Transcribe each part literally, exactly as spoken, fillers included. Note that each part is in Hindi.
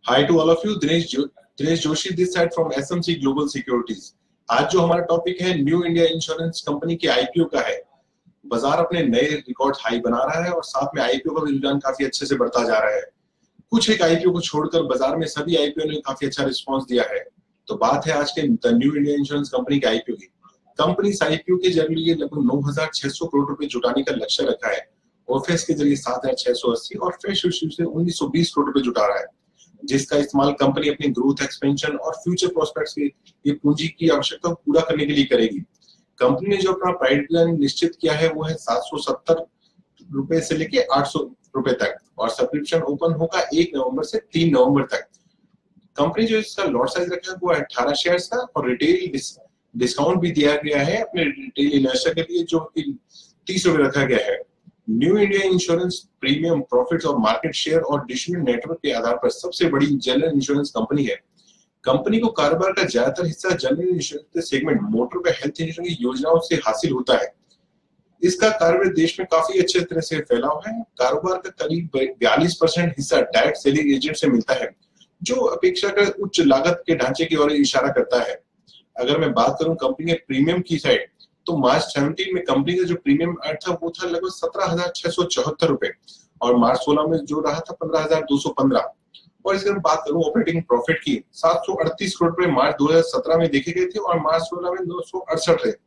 Hi to all of you, Dinesh jo Dinesh Joshi this side from S M C Global Securities। आज जो हमारा टॉपिक है न्यू इंडिया इंश्योरेंस कंपनी के आईपीओ का है। बाजार अपने नए रिकॉर्ड हाई बना रहा है और साथ में आईपीओ का भी रुझान काफी अच्छे से बढ़ता जा रहा है। कुछ एक आईपीओ को छोड़कर बाजार में सभी आईपीओ ने काफी अच्छा रिस्पांस दिया है। तो बात है आज के the New India insurance company के आईपीओ की। कंपनी इस आईपीओ के जरिए लगभग नौ हजार छह सौ करोड़ रुपए जुटाने का लक्ष्य रखा है। ऑफेस के जरिए सात हजार छह सौ अस्सी और फ्रेश इश्यू से उन्नीस सौ बीस करोड़ रुपए जुटा रहा है, जिसका इस्तेमाल कंपनी अपनी ग्रोथ एक्सपेंशन और फ्यूचर प्रोस्पेक्ट्स की ये पूंजी की आवश्यकता को पूरा करने के लिए करेगी। कंपनी ने जो अपना प्राइस प्लान निश्चित किया है वो है सात सौ सत्तर रुपए से लेके आठ सौ रुपए तक और सब्सक्रिप्शन ओपन होगा एक नवंबर से तीन नवंबर तक। कंपनी जो इसका लॉट साइज रखा है वो है अठारह शेयर्स का और रिटेल डिस, डिस्काउंट भी दिया गया है अपने रिटेल इन्वेस्टर के लिए, जो कि तीस रुपए रखा गया है। New India insurance premium profits और मार्केट शेयर और डिस्ट्रीब्यूशन नेटवर्क के आधार पर सबसे बड़ी जनरल इंश्योरेंस कंपनी है। कंपनी को कारोबार का ज्यादातर हिस्सा जनरल इंश्योरेंस सेगमेंट मोटर व हेल्थ इंश्योरेंस की योजनाओं से हासिल होता है। इसका कारोबार देश में काफी अच्छे तरह से फैला हुआ है। कारोबार का करीब बयालीस परसेंट हिस्सा डायरेक्ट सेलिंग एजेंट से मिलता है, जो अपेक्षाकृत उच्च लागत के ढांचे की ओर इशारा करता है। अगर मैं बात करूं कंपनी के प्रीमियम की साइड, तो मार्च सत्रह में कंपनी का जो प्रीमियम आया था वो था लगभग सत्रह हजार छह सौ चौहत्तर रुपए और मार्च सोलह में जो रहा था पंद्रह हजार दो सौ पंद्रह। और इसके बात करूं ऑपरेटिंग प्रॉफिट की, सात सौ अड़तीस करोड़ रुपए मार्च दो हजार सत्रह में देखे गए थे और मार्च सोलह में दो सौ अड़सठ थे।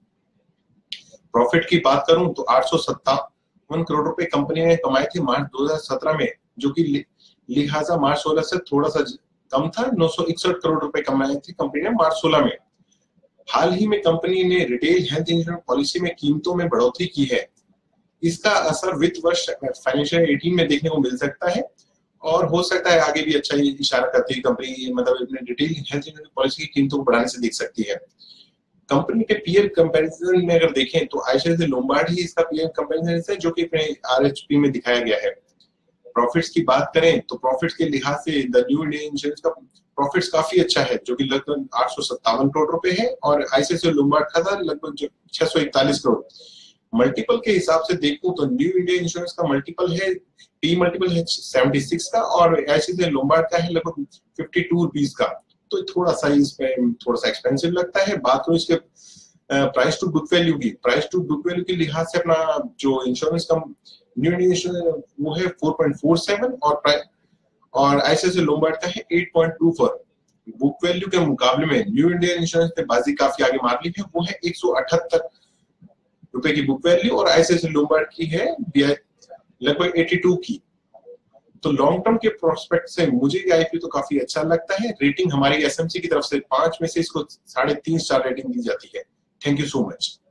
प्रॉफिट की बात करूं तो आठ सौ सत्तावन करोड़ रुपए कंपनी ने कमाए थे मार्च दो हजार सत्रह में, जो कि लिहाजा मार्च सोलह से थोड़ा सा कम था। नौ सौ इकसठ करोड़ रुपए कमाए थे कंपनी ने मार्च सोलह में। हाल ही में कंपनी ने रिटेल हेल्थ इंश्योरेंस पॉलिसी में कीमतों में बढ़ोतरी की है। इसका असर वित्त वर्ष फाइनेंशियल अठारह में देखने को मिल सकता है और हो सकता है आगे भी अच्छा इशारा करती है कंपनी, मतलब अपने रिटेल हेल्थ इंश्योरेंस पॉलिसी की कीमतों को बढ़ाने से दिख सकती है। कंपनी के पीयर कंपैरिजन में अगर देखें तो आईसीआईसीआई लोम्बार्ड ही इसका पीयर कंपैरिजन है, जो कि अपने आरएचपी में दिखाया गया है। प्रॉफिट्स की बात करें तो प्रॉफिट्स के लिहाज से द न्यू इंडिया इंश्योरेंस का प्रॉफिट्स काफी अच्छा है, जो कि लगभग आठ सौ सत्तावन करोड़ रुपए है और आईसीआईसीआई लोम्बार्ड का था लगभग छह सौ इकतालीस करोड़। मल्टीपल के हिसाब से देखूं तो न्यू इंडिया इंश्योरेंस का मल्टीपल है टी मल्टीपल है छिहत्तर का और आईसीआईसीआई लोम्बार्ड का है लगभग बावन रुपीस का। तो थोड़ा सा इसमें थोड़ा सा एक्सपेंसिव लगता है। बात करूं इसके प्राइस टू बुक वैल्यू की, प्राइस टू बुक वैल्यू के लिहाज से अपना जो इंश्योरेंस का न्यू इंडिया इंश्योरेंस वो है चार पॉइंट चार सात और और आईसीआईसीआई लोम्बार्ड का है आठ पॉइंट दो चार। बुक वैल्यू के मुकाबले में न्यू इंडिया इंश्योरेंस ने बाजी काफी आगे मार ली है, वो है एक सौ अठहत्तर रुपए की बुक वैल्यू और आईसीआईसीआई लोम्बार्ड की है लगभग बयासी की। तो लॉन्ग टर्म के प्रोस्पेक्ट से मुझे ये आईपीओ तो काफी अच्छा लगता है। रेटिंग हमारी एसएमसी की तरफ से पांच में से इसको साढ़े तीन स्टार रेटिंग दी जाती है। Thank you so much.